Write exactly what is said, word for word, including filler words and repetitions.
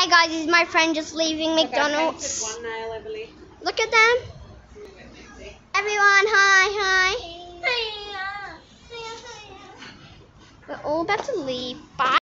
Hey guys, this is my friend just leaving Look, McDonald's. I painted one nail, Emily. Look at them. Everyone, hi, hi. We're all about to leave. Bye.